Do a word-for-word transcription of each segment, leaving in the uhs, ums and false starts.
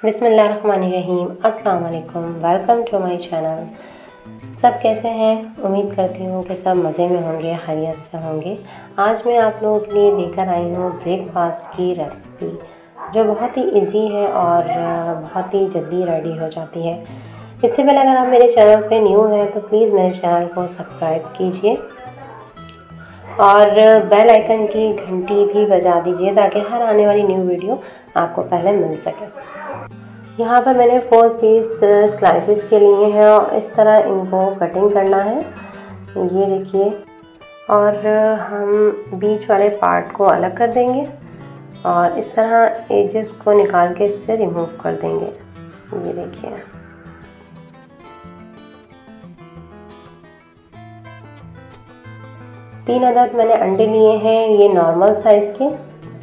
बिस्मिल्लाहिर्रहमानिर्रहीम। अस्सलाम वालेकुम, वेलकम टू माय चैनल। सब कैसे हैं? उम्मीद करती हूँ कि सब मज़े में होंगे, खैरियत से होंगे। आज मैं आप लोगों के लिए लेकर आई हूँ ब्रेकफास्ट की रेसिपी, जो बहुत ही इजी है और बहुत ही जल्दी रेडी हो जाती है। इससे पहले अगर आप मेरे चैनल पे न्यू हैं तो प्लीज़ मेरे चैनल को सब्सक्राइब कीजिए और बेल आइकन की घंटी भी बजा दीजिए ताकि हर आने वाली न्यू वीडियो आपको पहले मिल सके। यहाँ पर मैंने फोर पीस स्लाइसेस के लिए हैं और इस तरह इनको कटिंग करना है, ये देखिए। और हम बीच वाले पार्ट को अलग कर देंगे और इस तरह एजेस को निकाल के इससे रिमूव कर देंगे, ये देखिए। तीन अदद मैंने अंडे लिए हैं, ये नॉर्मल साइज़ के।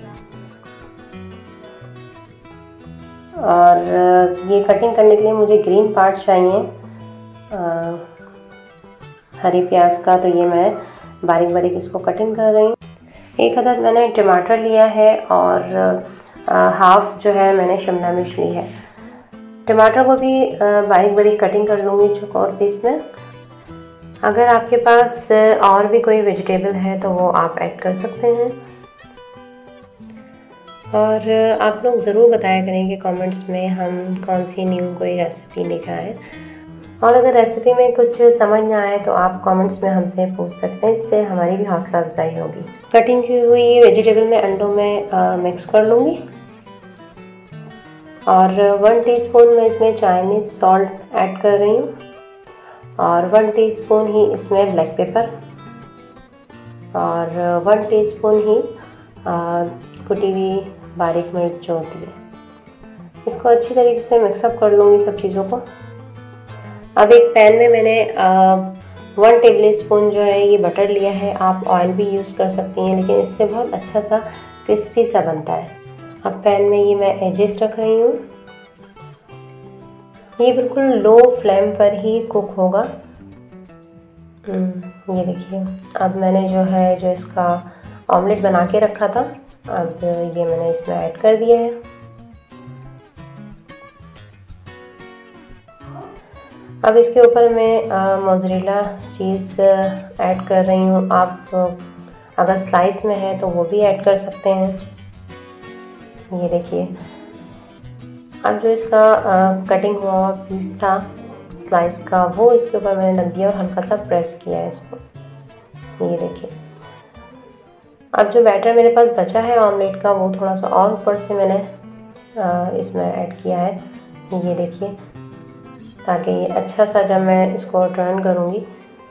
और ये कटिंग करने के लिए मुझे ग्रीन पार्ट चाहिए आ, हरी प्याज का, तो ये मैं बारीक बारीक इसको कटिंग कर रही हूँ। एक अदद मैंने टमाटर लिया है और आ, हाफ जो है मैंने शिमला मिर्च ली है। टमाटर को भी आ, बारीक बारीक कटिंग कर लूँगी चौकोर पीस में। अगर आपके पास और भी कोई वेजिटेबल है तो वो आप ऐड कर सकते हैं। और आप लोग ज़रूर बताया करेंगे कमेंट्स में हम कौन सी न्यू कोई रेसिपी लेकर आए। और अगर रेसिपी में कुछ समझ ना आए तो आप कमेंट्स में हमसे पूछ सकते हैं, इससे हमारी भी हौसला अफजाई होगी। कटिंग की हुई वेजिटेबल में अंडों में आ, मिक्स कर लूँगी और वन टीस्पून में इसमें चाइनीज़ सॉल्ट ऐड कर रही हूँ और वन टीस्पून ही इसमें ब्लैक पेपर और वन टीस्पून ही आ, कुटी हुई बारीक मिर्च जो होती है। इसको अच्छी तरीके से मिक्सअप कर लूँगी सब चीज़ों को। अब एक पैन में मैंने आ, वन टेबल स्पून जो है ये बटर लिया है। आप ऑयल भी यूज़ कर सकती हैं, लेकिन इससे बहुत अच्छा सा क्रिस्पी सा बनता है। अब पैन में ये मैं एजेस रख रही हूँ, ये बिल्कुल लो फ्लेम पर ही कुक होगा। ये देखिए, अब मैंने जो है जो इसका ऑमलेट बना के रखा था, अब ये मैंने इसमें ऐड कर दिया है। अब इसके ऊपर मैं मोज़रेला चीज़ ऐड कर रही हूँ। आप अगर स्लाइस में है तो वो भी ऐड कर सकते हैं, ये देखिए। अब जो इसका आ, कटिंग हुआ पीस था स्लाइस का, वो इसके ऊपर मैंने रख दिया और हल्का सा प्रेस किया है इसको, ये देखिए। अब जो बैटर मेरे पास बचा है ऑमलेट का, वो थोड़ा सा और ऊपर से मैंने आ, इसमें ऐड किया है, ये देखिए, ताकि ये अच्छा सा जब मैं इसको टर्न करूँगी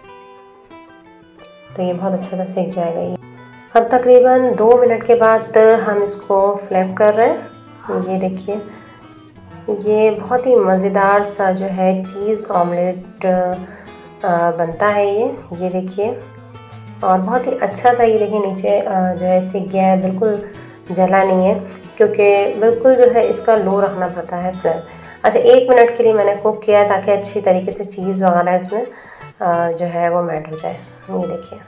तो ये बहुत अच्छा सा सेक जाएगा। ये अब तकरीबन दो मिनट के बाद हम इसको फ्लिप कर रहे हैं, ये देखिए। ये बहुत ही मज़ेदार सा जो है चीज़ ऑमलेट बनता है ये ये देखिए। और बहुत ही अच्छा सा ये देखिए नीचे जो है सिक गया है, बिल्कुल जला नहीं है, क्योंकि बिल्कुल जो है इसका लो रखना पड़ता है फ्लेम। अच्छा, एक मिनट के लिए मैंने कुक किया है ताकि अच्छी तरीके से चीज़ वगैरह इसमें जो है वो मेल्ट हो जाए, ये देखिए।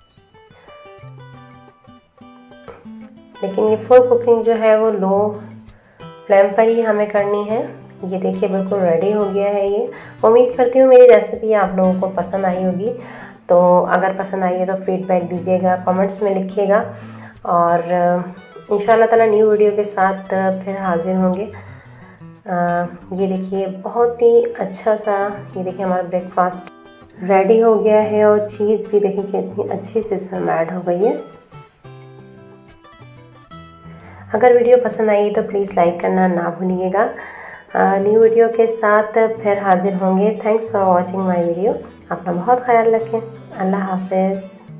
लेकिन ये फुल कुकिंग जो है वो लो फ्लेम पर ही हमें करनी है। ये देखिए, बिल्कुल रेडी हो गया है ये। उम्मीद करती हूँ मेरी रेसिपी आप लोगों को पसंद आई होगी। तो अगर पसंद आई है तो फीडबैक दीजिएगा, कमेंट्स में लिखिएगा और इंशाल्लाह ताला न्यू वीडियो के साथ फिर हाजिर होंगे। ये देखिए, बहुत ही अच्छा सा ये देखिए हमारा ब्रेकफास्ट रेडी हो गया है और चीज़ भी देखिए कितनी अच्छी से इसमें ऐड हो गई है। अगर वीडियो पसंद आई तो प्लीज़ लाइक करना ना भूलिएगा। न्यू वीडियो के साथ फिर हाजिर होंगे। Thanks for watching my video. अपना बहुत ख्याल रखें। अल्लाह हाफ़िज़।